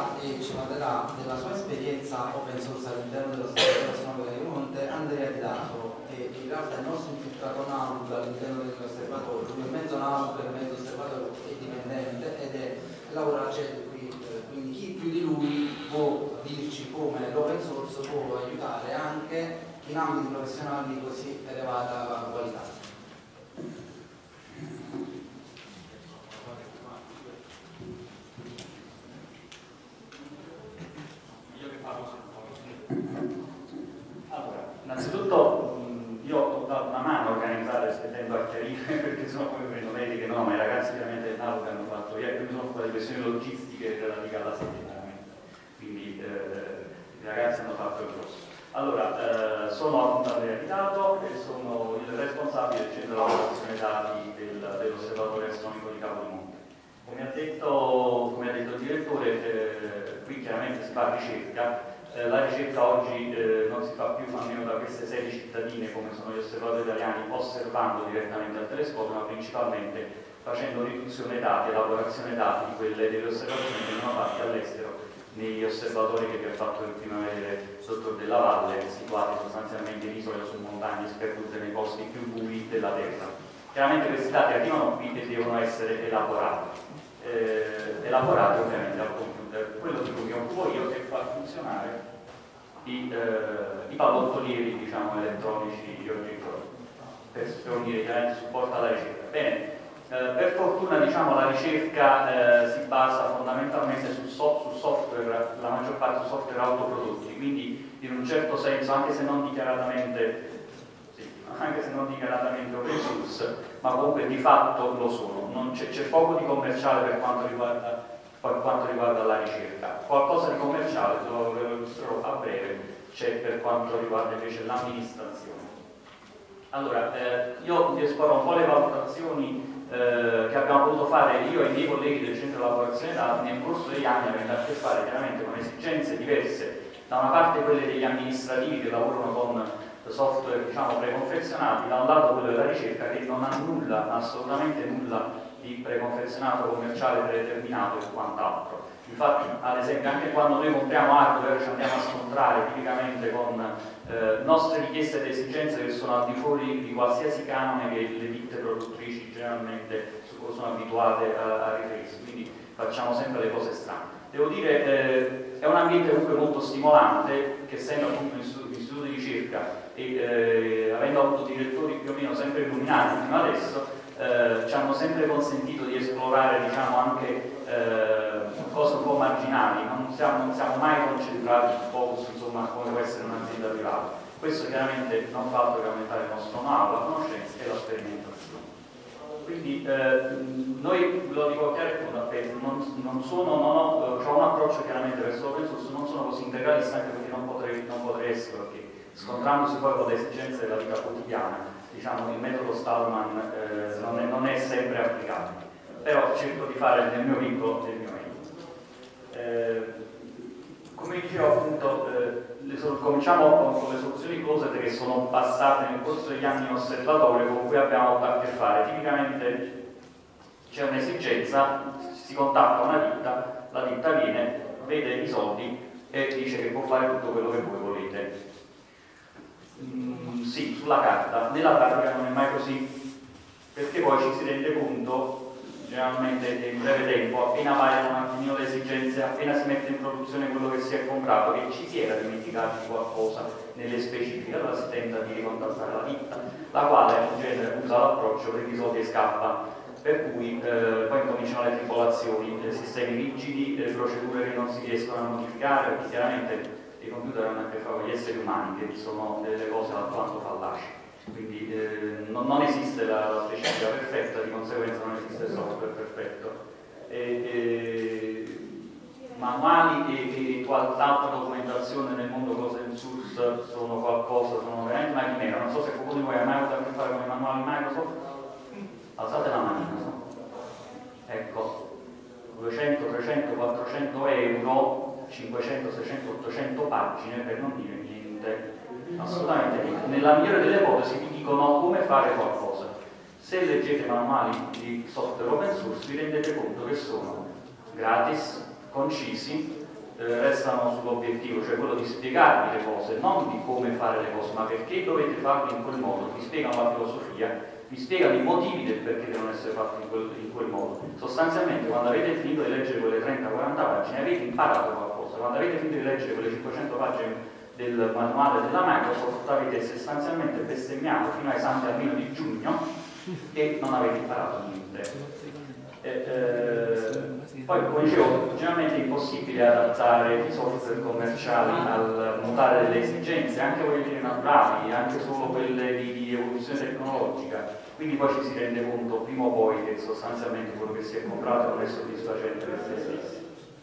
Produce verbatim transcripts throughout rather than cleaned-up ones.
parlerà e ci parlerà della sua esperienza open source all'interno dell'osservatorio astronomico di Monte, Andrea Di Dato, che in realtà è il nostro infiltrato Naug all'interno dell'osservatorio, lui è mezzo Naug, mezzo osservatorio, è dipendente ed è lavora alla C E D qui, quindi chi più di lui può dirci come l'open source può aiutare anche in ambiti professionali di così elevata qualità. Allora, innanzitutto io ho dato una mano a organizzare, spendendo a chiarire, perché sono come vedo vedi che no, ma i ragazzi veramente del Naug hanno fatto, io mi sono occupato di questioni logistiche relative alla sede, quindi eh, i ragazzi hanno fatto il grosso. Allora, eh, sono appunto Andrea Di Dato e sono il responsabile del centro di lavorazione dati del, dell'osservatorio astronomico di Capodimonte. Come ha detto, come ha detto il direttore, eh, qui chiaramente si fa ricerca. Eh, la ricerca oggi eh, non si fa più almeno da queste sedi cittadine come sono gli osservatori italiani, osservando direttamente al telescopio, ma principalmente facendo riduzione dati, elaborazione dati di quelle delle osservazioni che vengono fatte all'estero negli osservatori che vi ha fatto prima vedere il dottor Della Valle, situati sostanzialmente in isole o su montagne sperdute nei posti più bui della Terra. Chiaramente questi dati arrivano qui e devono essere elaborati. Eh, elaborati ovviamente al computer. Quello di cui mi occupo io è far funzionare i, eh, i pallottolieri, diciamo, elettronici di oggigiorno per fornire chiaramente supporto alla ricerca. Bene, eh, per fortuna diciamo la ricerca eh, si basa fondamentalmente sul, so sul software, la maggior parte su software autoprodotti, quindi in un certo senso, anche se non dichiaratamente anche se non dichiaratamente open source, ma comunque di fatto lo sono. C'è poco di commerciale per quanto riguarda, per quanto riguarda la ricerca. Qualcosa di commerciale, lo, lo illustrerò a breve, c'è per quanto riguarda invece l'amministrazione. Allora, eh, io vi esporrò un po' le valutazioni eh, che abbiamo potuto fare io e i miei colleghi del centro di elaborazione dati nel corso degli anni, avendo a che fare chiaramente con esigenze diverse, da una parte quelle degli amministrativi che lavorano con software diciamo preconfezionati, da un lato quello della ricerca che non ha nulla, assolutamente nulla di preconfezionato, commerciale, predeterminato e quant'altro. Infatti, ad esempio, anche quando noi compriamo hardware ci andiamo a scontrare tipicamente con eh, nostre richieste ed esigenze che sono al di fuori di qualsiasi canone che le ditte produttrici generalmente sono abituate a, a riferirsi, quindi facciamo sempre le cose strane. Devo dire, eh, è un ambiente comunque molto stimolante, che essendo appunto un istituto, un istituto di ricerca e eh, avendo avuto direttori più o meno sempre illuminati fino adesso, eh, ci hanno sempre consentito di esplorare diciamo, anche eh, cose un po' marginali, non siamo, non siamo mai concentrati un po' su insomma, come può essere un'azienda privata. Questo chiaramente non fa altro che aumentare il nostro know-how, la conoscenza e la sperimentazione. Quindi eh, noi, lo dico chiaro e tondo, non, non sono, non ho, ho un approccio chiaramente verso l'open source, non sono così integralista anche perché non potrei, non potrei essere, perché scontrandosi poi con le esigenze della vita quotidiana, diciamo il metodo Stallman eh, non, è, non è sempre applicabile, però cerco di fare nel mio piccolo del mio meglio. Eh, come dicevo appunto, eh, le, cominciamo con, con le soluzioni closed che sono passate nel corso degli anni in osservatorio con cui abbiamo avuto a che fare. Tipicamente c'è un'esigenza, si contatta una ditta, la ditta viene, vede i soldi e dice che può fare tutto quello che voi volete. Mm, sì, sulla carta, nella pratica non è mai così, perché poi ci si rende conto generalmente in breve tempo, appena variano un attimino le esigenze, appena si mette in produzione quello che si è comprato, che ci si era dimenticati di qualcosa nelle specifiche, allora si tenta di ricontattare la ditta, la quale in genere usa l'approccio per i soldi e scappa, per cui eh, poi cominciano le tribolazioni, eh, sistemi rigidi, eh, procedure che non si riescono a modificare, perché chiaramente i computer hanno a che fare con gli esseri umani, che sono delle cose alquanto fallaci. Quindi eh, non, non esiste la, la specifica perfetta, di conseguenza non esiste il software perfetto. E, e, manuali e, e eventual'altra documentazione nel mondo open source sono qualcosa, sono veramente una chimera. Non so se qualcuno di voi ha mai avuto a che fare con i manuali Microsoft. Alzate la manina, no? Ecco, duecento, trecento, quattrocento euro, cinquecento, seicento, ottocento pagine per non dire niente. Assolutamente niente. Nella migliore delle ipotesi vi dicono come fare qualcosa. Se leggete manuali di software open source vi rendete conto che sono gratis, concisi, eh, restano sull'obiettivo, cioè quello di spiegarvi le cose, non di come fare le cose, ma perché dovete farle in quel modo, vi spiegano la filosofia, vi spiegano i motivi del perché devono essere fatti in quel, in quel modo. Sostanzialmente quando avete finito di leggere quelle trenta quaranta pagine avete imparato qualcosa, quando avete finito di leggere quelle cinquecento pagine del manuale della Microsoft avete sostanzialmente bestemmiato fino ai santi almeno di giugno e non avete imparato niente. E, eh, poi, come dicevo, generalmente è impossibile adattare i software commerciali al mutare delle esigenze, anche quelle naturali, anche solo quelle di, di evoluzione tecnologica. Quindi poi ci si rende conto prima o poi che sostanzialmente quello che si è comprato non è soddisfacente per se stessi.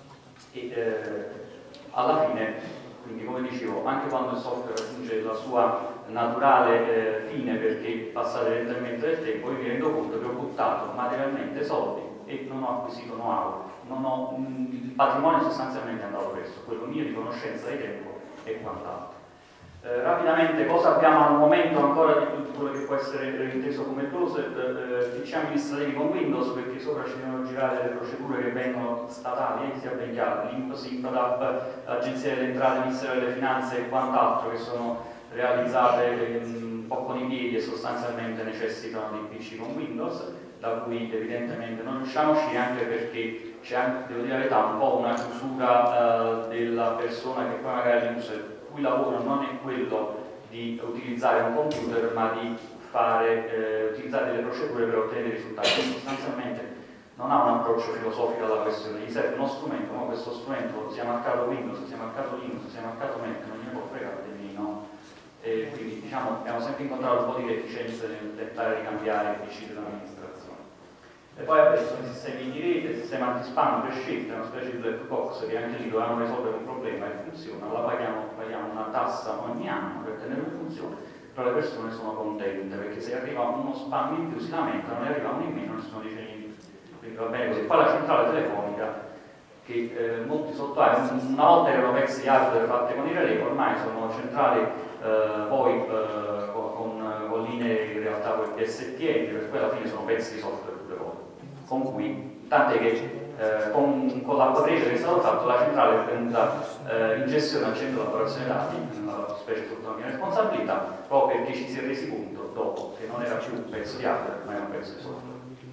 E eh, alla fine, quindi come dicevo, anche quando il software raggiunge la sua naturale eh, fine perché passate lentamente del tempo, io mi rendo conto che ho buttato materialmente soldi e non ho acquisito know-how, non ho, mh, il patrimonio sostanzialmente è andato preso, quello mio di conoscenza di tempo e quant'altro. Eh, rapidamente, cosa abbiamo al momento ancora di quello che può essere inteso come closet? Eh, P C amministrativi con Windows, perché sopra ci devono girare le procedure che vengono statali, eh, sia ben chiaro, l'I N P S, Impdap, l'Agenzia delle Entrate, il Ministero delle Finanze e quant'altro, che sono realizzate un po' con i piedi e sostanzialmente necessitano di P C con Windows, da cui evidentemente non riusciamo a uscire, anche perché c'è anche, devo dire la verità, un po' una chiusura uh, della persona che poi magari l'uso il cui lavoro non è quello di utilizzare un computer, ma di fare, eh, utilizzare delle procedure per ottenere risultati. Quindi sostanzialmente non ha un approccio filosofico alla questione, gli serve uno strumento, ma questo strumento sia marcato Windows, sia marcato Linux, sia marcato Mac, non gliene può fregare dei miei, no? E quindi diciamo abbiamo sempre incontrato un po' di reticenze nel tentare di cambiare il P C dell'amministrazione. E poi vabbè, sono i sistemi di rete, il sistema anti-spam prescelto, è una specie di black box che anche lì dovevamo risolvere un problema e funziona, la paghiamo, paghiamo una tassa ogni anno per tenerlo in funzione, però le persone sono contente perché se arriva uno spam in più si lamentano, ne arriva uno in meno, nessuno dice niente. Quindi va bene così. Poi la centrale telefonica, che eh, molti sottolinei, una volta erano pezzi di hardware fatte con i relay, ormai sono centrali eh, poi eh, con, con linee in realtà con il P S T N, per cui alla fine sono pezzi di software tutte volte. Con cui, tant'è che eh, con, con l'acquatrice che è stato fatto, la centrale è venuta eh, in gestione al centro di elaborazione dati, una specie sotto la mia responsabilità, proprio perché ci si è resi conto dopo che non era più un pezzo di hardware, ma era un pezzo di software.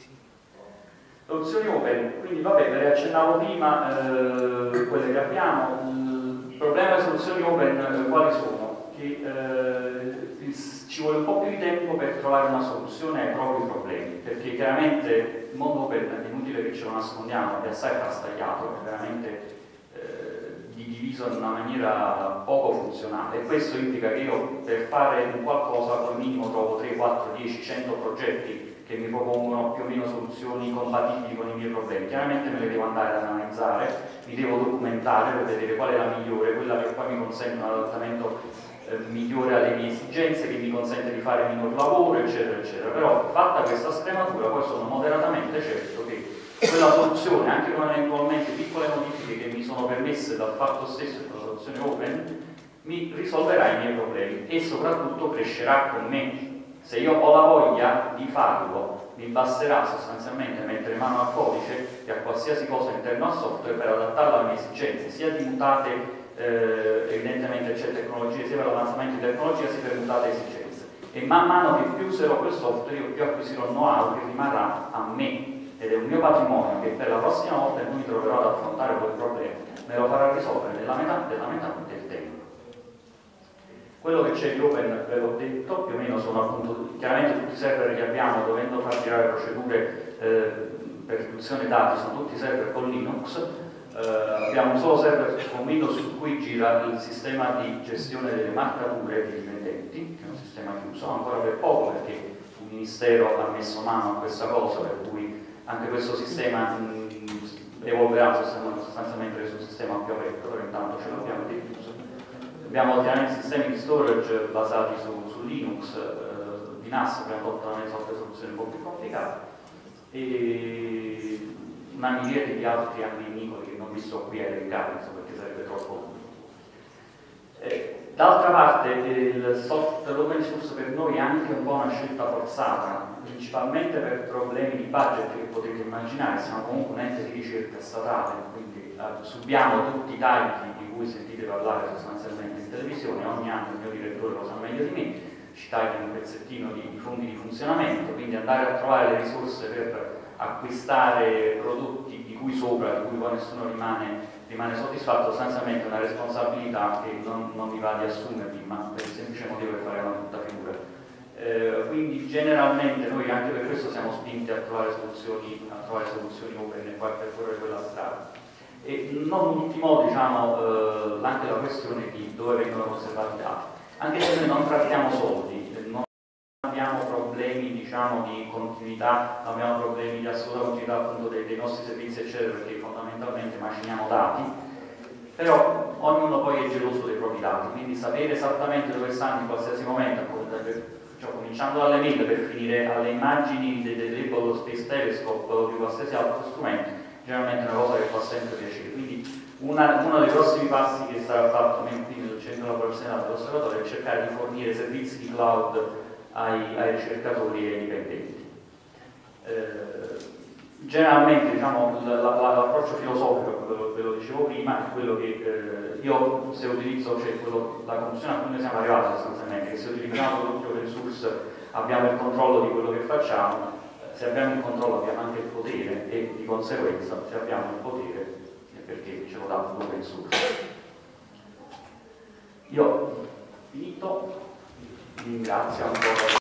Soluzioni open, quindi vabbè, ve le accennavo prima, eh, quelle che abbiamo. Il problema delle soluzioni open eh, quali sono? Che eh, ci vuole un po' più di tempo per trovare una soluzione ai propri problemi, perché chiaramente il mondo open è inutile che ce lo nascondiamo, è assai frastagliato, è veramente eh, diviso in una maniera poco funzionale, e questo implica che io per fare un qualcosa al minimo trovo tre, quattro, dieci, cento progetti che mi propongono più o meno soluzioni compatibili con i miei problemi. Chiaramente me le devo andare ad analizzare, mi devo documentare per vedere qual è la migliore, quella che poi mi consente un adattamento eh, migliore alle mie esigenze, che mi consente di fare minor lavoro, eccetera, eccetera. Però fatta questa scrematura, poi sono moderatamente certo che quella soluzione, anche con eventualmente piccole modifiche che mi sono permesse dal fatto stesso della soluzione open, mi risolverà i miei problemi e soprattutto crescerà con me. Se io ho la voglia di farlo, mi basterà sostanzialmente mettere mano al codice e a qualsiasi cosa interno al software per adattarlo alle mie esigenze, sia di mutate, eh, evidentemente c'è tecnologia, sia per l'avanzamento di tecnologia, sia per mutate esigenze. E man mano che più userò quel software, io più acquisirò know-how che rimarrà a me, ed è un mio patrimonio che per la prossima volta in cui mi troverò ad affrontare quel problema, me lo farà risolvere nella metà della metà del tempo. Quello che c'è di open, ve l'ho detto, più o meno sono appunto chiaramente tutti i server che abbiamo, dovendo far girare procedure eh, per riduzione dati, sono tutti server con Linux. Eh, abbiamo un solo server con Windows su cui gira il sistema di gestione delle marcature dei dipendenti, che è un sistema chiuso, ancora per poco perché il Ministero ha messo mano a questa cosa, per cui anche questo sistema mh, evolverà sostanzialmente su un sistema più aperto, però intanto ce l'abbiamo diffuso. Abbiamo chiaramente sistemi di storage basati su, su Linux, eh, di N A S, abbiamo fatto una sorta di soluzioni un po' più complicate, e una miriade di altri ambiti che non vi sto qui a elencare, perché sarebbe troppo. Eh, D'altra parte il software open source per noi è anche un po' una scelta forzata, principalmente per problemi di budget che potete immaginare. Siamo comunque un ente di ricerca statale, quindi eh, subiamo tutti i tagli di cui sentite parlare sostanzialmente in televisione. Ogni anno il mio direttore lo sa meglio di me, ci tagliano un pezzettino di, di fondi di funzionamento, quindi andare a trovare le risorse per acquistare prodotti di cui sopra, di cui poi nessuno rimane rimane soddisfatto, sostanzialmente una responsabilità che non, non mi va di assumermi, ma per il semplice motivo che fare una brutta figura. Eh, quindi generalmente noi anche per questo siamo spinti a trovare soluzioni, a trovare soluzioni open e poi a percorrere quella strada. E non ultimo, diciamo, eh, anche la questione di dove vengono conservati i dati. Anche se noi non trattiamo soldi, non abbiamo problemi, diciamo, di continuità, non abbiamo problemi di assoluta continuità appunto dei, dei nostri servizi eccetera, perché fondamentalmente maciniamo dati, però ognuno poi è geloso dei propri dati, quindi sapere esattamente dove stanno in qualsiasi momento, cioè, cominciando dalle mail per finire alle immagini del Hubble Space Telescope o di qualsiasi altro strumento, generalmente è una cosa che fa sempre piacere. Quindi una, uno dei prossimi passi che sarà fatto qui nel centro laborazionale dell'osservatorio è cercare di fornire servizi di cloud ai, ai ricercatori e ai dipendenti. Eh, generalmente diciamo, l'approccio filosofico, ve lo, ve lo dicevo prima, è quello che eh, io se utilizzo, cioè quello, la conclusione a cui noi siamo arrivati sostanzialmente, che se utilizziamo prodotti open source abbiamo il controllo di quello che facciamo, se abbiamo il controllo abbiamo anche il potere e di conseguenza se abbiamo il potere è perché ce lo dà l'open source. Io ho finito, vi ringrazio ancora.